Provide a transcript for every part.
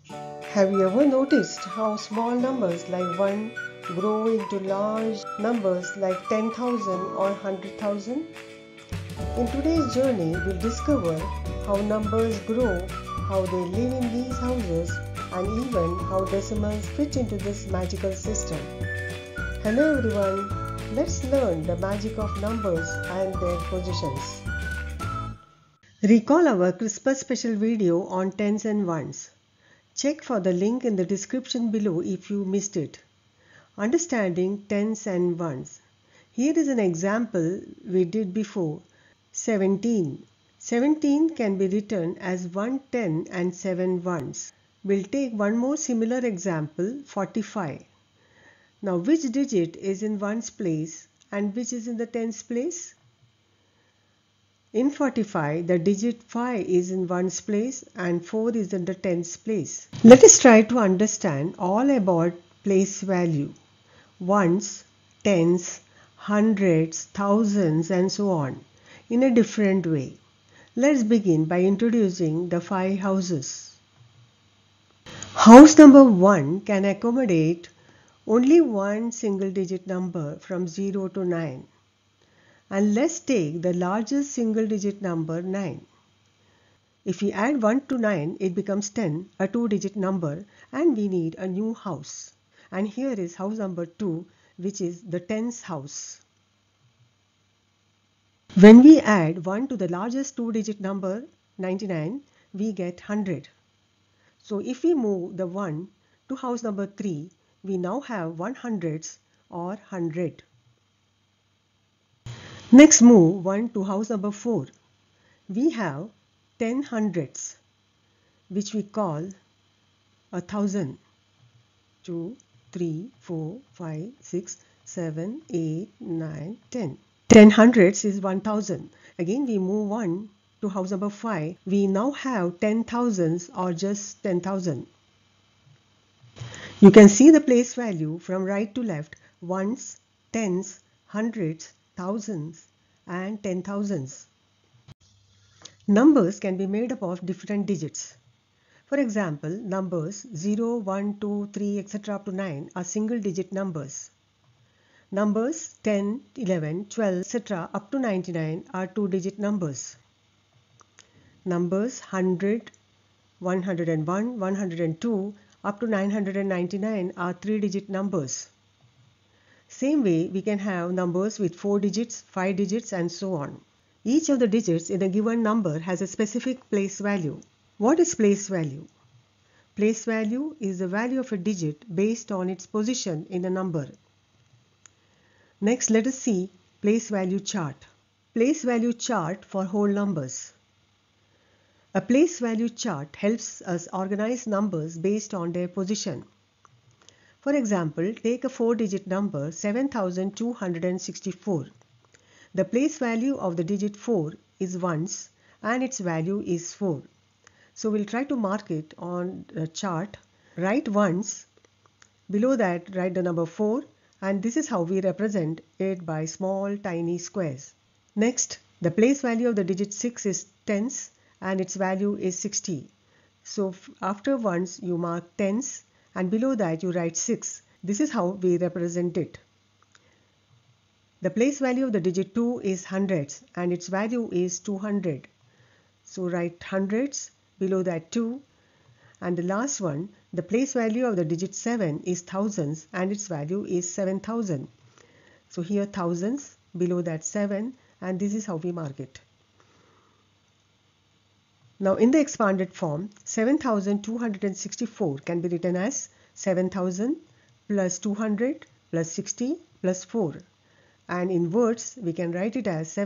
Have you ever noticed how small numbers like 1 grow into large numbers like 10,000 or 100,000? In today's journey, we'll discover how numbers grow, how they live in these houses, and even how decimals fit into this magical system. Hello everyone, let's learn the magic of numbers and their positions. Recall our Christmas special video on tens and ones. Check for the link in the description below if you missed it. Understanding tens and ones. Here is an example we did before. 17. 17 can be written as 1 10 and 7 ones. We'll take one more similar example, 45. Now which digit is in ones place and which is in the tens place? In 45, the digit 5 is in ones place and 4 is in the tens place. Let us try to understand all about place value. Ones, tens, hundreds, thousands and so on in a different way. Let's begin by introducing the 5 houses. House number 1 can accommodate only one single digit number from 0 to 9. And let's take the largest single digit number 9. If we add 1 to 9, it becomes 10, a 2-digit number, and we need a new house. And here is house number 2, which is the tens house. When we add 1 to the largest 2-digit number, 99, we get 100. So if we move the 1 to house number 3, we now have 100s or 100. Next move 1 to house number 4. We have 10 hundreds, which we call 1,000. 2, 3, 4, 5, 6, 7, 8, 9, 10. 10 hundreds is 1,000. Again we move 1 to house number 5. We now have 10 thousands or just 10,000. You can see the place value from right to left: ones, tens, hundreds, thousands and 10,000s. Numbers can be made up of different digits. For example, numbers 0, 1, 2, 3, etc. up to 9 are single digit numbers. Numbers 10, 11, 12, etc. up to 99 are 2-digit numbers. Numbers 100, 101, 102 up to 999 are 3-digit numbers. Same way, we can have numbers with 4 digits, 5 digits and so on. Each of the digits in a given number has a specific place value. What is place value? Place value is the value of a digit based on its position in a number. Next, let us see place value chart. Place value chart for whole numbers. A place value chart helps us organize numbers based on their position. For example, take a 4-digit number 7,264. The place value of the digit 4 is ones and its value is 4. So we'll try to mark it on the chart. Write ones, below that write the number 4, and this is how we represent it by small tiny squares. Next, the place value of the digit 6 is tens and its value is 60. So after ones you mark tens and below that you write 6. This is how we represent it. The place value of the digit 2 is hundreds and its value is 200. So write hundreds, below that 2. And the last one, the place value of the digit 7 is thousands and its value is 7,000. So here thousands, below that 7, and this is how we mark it. Now in the expanded form, 7,264 can be written as 7,000 plus 200 plus 60 plus 4. And in words, we can write it as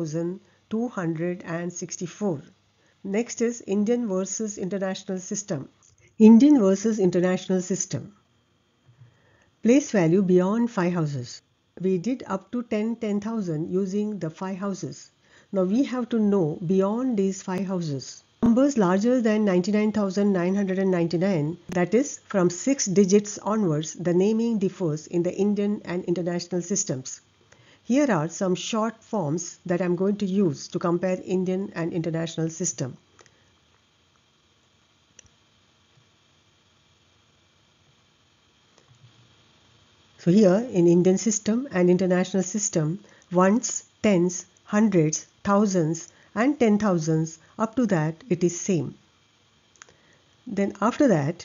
7,264. Next is Indian versus International System. Indian versus International System. Place value beyond 5 houses. We did up to 10,000 using the 5 houses. Now we have to know beyond these 5 houses. Numbers larger than 99,999, that is from 6 digits onwards, the naming differs in the Indian and international systems. Here are some short forms that I am going to use to compare Indian and international system. So here in Indian system and international system, ones, tens, hundreds, thousands and 10,000s, up to that it is same. Then after that,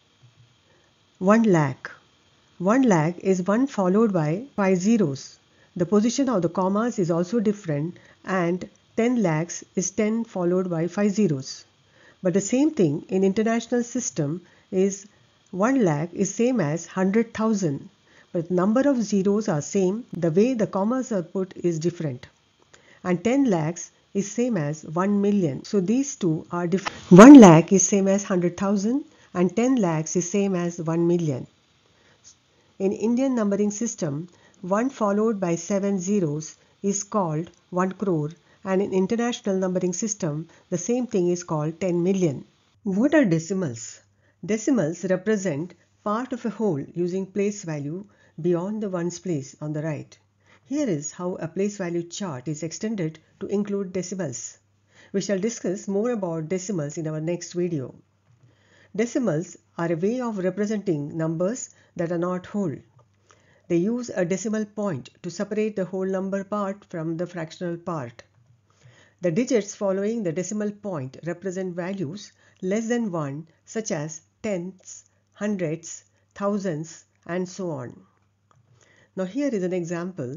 1 lakh. 1 lakh is 1 followed by 5 zeros. The position of the commas is also different, and 10 lakhs is 10 followed by 5 zeros. But the same thing in international system is 1 lakh is same as 100,000. But number of zeros are same, the way the commas are put is different. And 10 lakhs is same as 1 million. So these two are different. 1 lakh is same as 100,000 and 10 lakhs is same as 1 million. In Indian numbering system, 1 followed by 7 zeros is called 1 crore, and in international numbering system, the same thing is called 10 million. What are decimals? Decimals represent part of a whole using place value beyond the ones place on the right. Here is how a place value chart is extended to include decimals. We shall discuss more about decimals in our next video. Decimals are a way of representing numbers that are not whole. They use a decimal point to separate the whole number part from the fractional part. The digits following the decimal point represent values less than 1, such as tenths, hundreds, thousands, and so on. Now here is an example,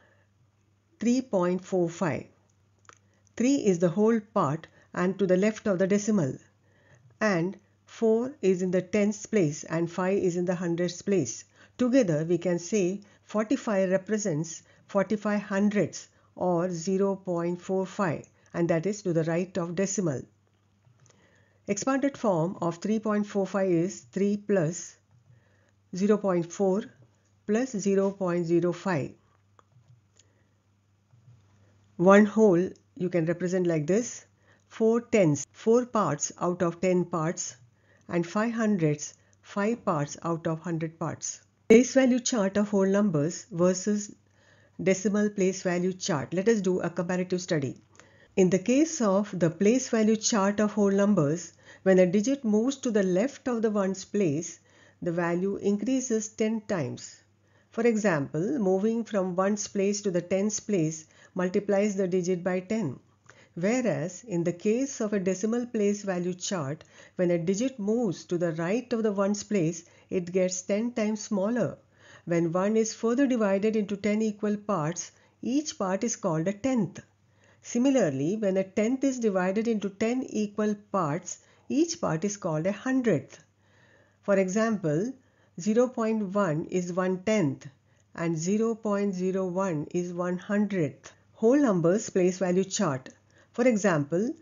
3.45. 3 is the whole part and to the left of the decimal, and 4 is in the tenths place and 5 is in the hundreds place. Together we can say 45 represents 45 hundredths or 0.45, and that is to the right of decimal. Expanded form of 3.45 is 3 plus 0.4 plus 0.05. One whole you can represent like this: 4 tenths, 4 parts out of 10 parts, and 5 hundredths, 5 parts out of 100 parts. Place value chart of whole numbers versus decimal place value chart. Let us do a comparative study. In the case of the place value chart of whole numbers, when a digit moves to the left of the ones place, the value increases 10 times. For example, moving from ones place to the tens place multiplies the digit by 10. Whereas in the case of a decimal place value chart, when a digit moves to the right of the ones place, it gets 10 times smaller. When 1 is further divided into 10 equal parts, each part is called a tenth. Similarly, when a tenth is divided into 10 equal parts, each part is called a hundredth. For example, 0.1 is 1/10 and 0.01 is 1/100th. Whole numbers place value chart. For example,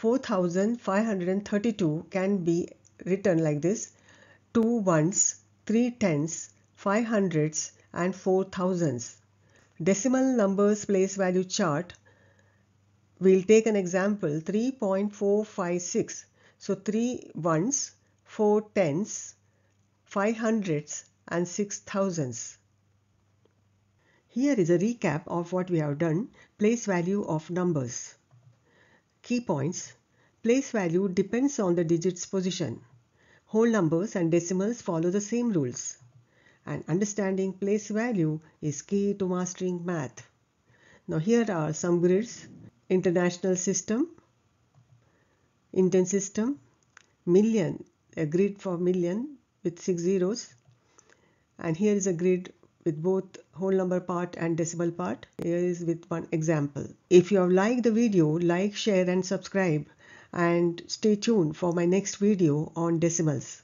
4532 can be written like this: 2 ones, 3 tenths, 5 hundredths and 4 thousandths. Decimal numbers place value chart. We'll take an example, 3.456. So 3 ones, 4 tenths, 5 hundredths and 6 thousandths. Here is a recap of what we have done. Place value of numbers. Key points. Place value depends on the digit's position. Whole numbers and decimals follow the same rules. And understanding place value is key to mastering math. Now here are some grids. International system, Indian system, million, a grid for million with 6 zeros. And here is a grid with both whole number part and decimal part. Here is with one example. If you have liked the video, like, share and subscribe, and stay tuned for my next video on decimals.